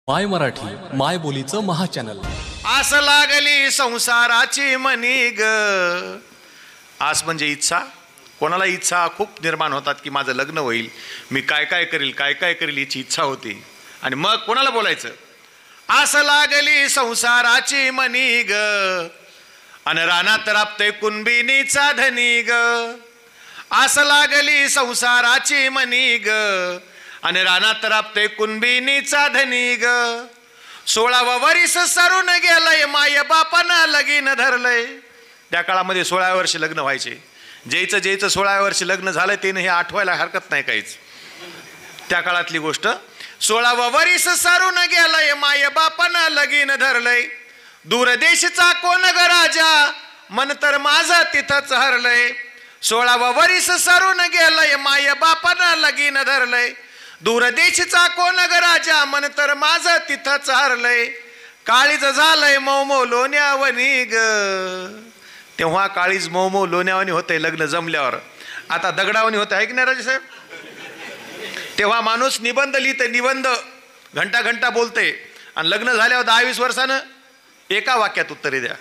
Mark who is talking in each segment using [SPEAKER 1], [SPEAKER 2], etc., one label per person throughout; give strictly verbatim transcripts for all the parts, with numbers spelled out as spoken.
[SPEAKER 1] माय मराठी माय बोलीचं महाचॅनल.
[SPEAKER 2] आस लागली संसाराची मनी ग. आस म्हणजे इच्छा. कोणाला इच्छा खूप निर्माण होतात की माझं लग्न होईल, मी काय काय करील काय काय करील याची इच्छा होती. आणि मग कोणाला बोलायचं? आस लागली संसाराची मनी ग, अन रानात राबते कुणबिनीचा धनी ग. आस लागली संसाराची मनी ग, आणि रानात राबते कुणबिनीचा धनी ग. सोळावा वरीस सरून गेलंय, माय बापानं लगीन धरलंय. त्या काळामध्ये सोळाव्या वर्षी लग्न व्हायचे. जेचं जेचं सोळाव्या वर्षी लग्न झालं त्यानं हे आठवायला हरकत नाही काहीच. त्या काळातली गोष्ट. सोळावा वरीस सरून गेलंय, माय बापानं लगीन धरलंय. दूरदेशचा कोण ग राजा, मन तर माझं तिथंच हरलंय. सोळावा वरीस सरून गेलंय, माय बापानं लगीन धरलंय. दूरदेशचा कोण ग राजा, मन तर माझं तिथंच हरलंय. काळीज झालंय मौमो लोण्यावनी ग. तेव्हा काळीज मौमो लोण्यावनी होते लग्न जमल्यावर. आता दगडावनी होतं आहे की नाही राजे साहेब? तेव्हा माणूस निबंध लिहिते, निबंध घंटा घंटा बोलते, आणि लग्न झाल्यावर दहा वीस वर्षानं एका वाक्यात उत्तरे द्या.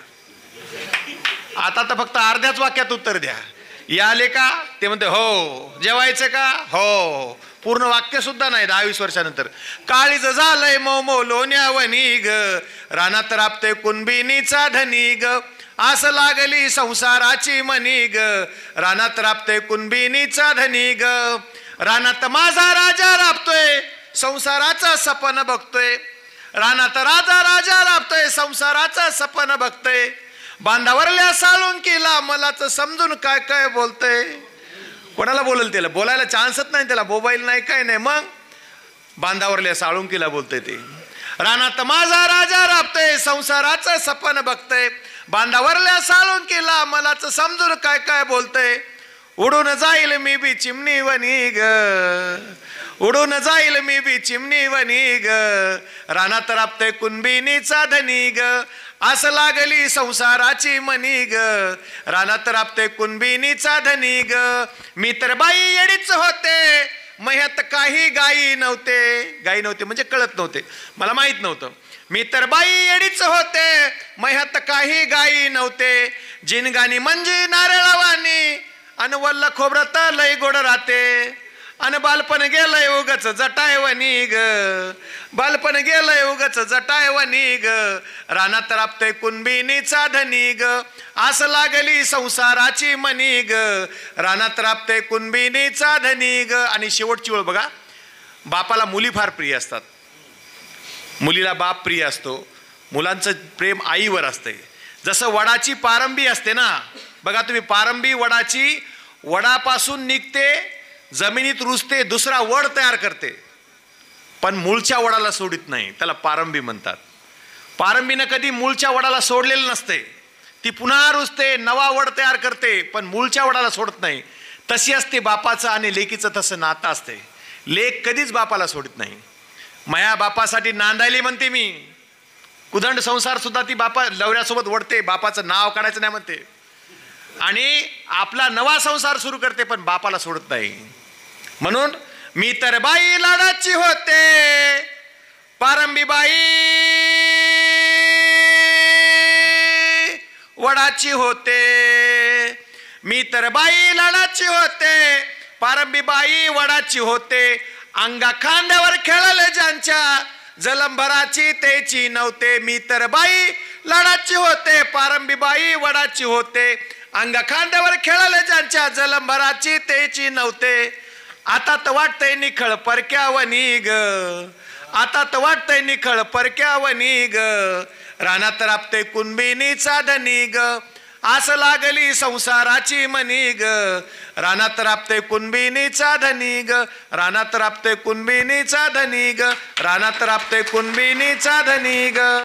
[SPEAKER 2] आता तर फक्त अर्ध्याच वाक्यात उत्तर द्या. याले का? ते म्हणते हो. जेवायचं का? हो. पूर्ण वाक्य सुद्धा नाही दहा वीस वर्षानंतर. काळीज झालंय मौमो लोण्यावनी ग, रानात राबते कुणबिनीचा धनी ग. आस लागली संसाराची मनी ग, रानात राबते कुणबिनीचा धनी ग. रानात माझा राजा राबतोय, संसाराचं सपन बघतोय. रानात राजा राजा राबतोय, संसाराचं सपन बघतोय. बांधावरल्या साळुंकीला मलाच समजून काय काय बोलतोय. कोणाला बोलल? त्याला बोलायला चान्सच नाही, त्याला मोबाईल नाही काय नाही. मग बांधावरल्या साळुंकीला बोलतोय ते. रानात माझा राजा राबतोय, संसाराचं सपन बघतोय. बांधावरल्या साळुंकीला मलाच समजून काय काय बोलतोय. उडून जाईल मी बी चिमणी वनी ग, उडून जाईल मी बी चिमणी वनी ग. रानात राबतोय कुणबिनीचा धनी ग. आस लागली संसाराची मनी ग, रानात राबते कुणबिनीचा धनी ग. मी तर बाई येडीच होते, मह्यात काही गाई नव्हते. गाई नव्हते म्हणजे कळत नव्हते, मला माहित नव्हतं. मी तर बाई येडीच होते, मह्यात काही गाई नव्हते. जिनगानी म्हणजे नारळावानी, अन वल्ल खोबरत लय गोड राहते. अन बालपण गेलंय उगच जटायवनी ग, बालपण गेलंय उगच जटायवनी ग. रानात राबतोय कुणबिनीचा धनी ग. आस लागली संसाराची मनी ग, रानात राबतोय कुणबिनीचा धनी ग. आणि शेवटची ओळ बघा. बापाला मुली फार प्रिय असतात. मुलीला बाप प्रिय असतो. मुलांचं प्रेम आईवर असते. जसं वडाची पारंबी असते ना, बघा तुम्ही, पारंबी वडाची वडापासून निघते, जमिनीत रुजते, दुसरा वड तयार करते, पण मूळच्या वडाला सोडित नाही. त्याला पारंबी म्हणतात. पारंबीनं कधी मूळच्या वडाला सोडलेलं नसते. ती पुन्हा रुजते, नवा वड तयार करते, पण मूळच्या वडाला सोडत नाही. तशी असते बापाचं आणि लेकीचं तसं नातं असते. लेक कधीच बापाला सोडत नाही. माया बापासाठी नांदायली म्हणते मी. कुदंड संसार सुद्धा ती बापा लवऱ्यासोबत वडते, बापाचं नाव काढायचं नाही म्हणते, आणि आपला नवा संसार सुरू करते, पण बापाला सोडत नाही. म्हणून मी तर बाई लाडाची होते, पारंबी बाई वडाची होते. मी तर बाई लाडाची होते, पारंबी बाई वडाची होते. अंगा खांद्यावर खेळले ज्यांच्या, जलंभराची तेची नव्हते. मी तर बाई लाडाची होते, पारंबी बाई वडाची होते. अंगा खांद्यावर खेळले ज्यांच्या, जलंभराची तेची नव्हते. आता तर वाटतंय निखळ परक्यावनी ग, आता तर वाटतंय निखळ परक्यावनी ग. रानात राबते कुणबिनीचा धनी ग. आस लागली संसाराची मनी ग, रानात राबते कुणबिनीचा धनी ग. रानात राबते कुणबिनीचा धनी ग, रानात राबते कुणबिनीचा धनी ग.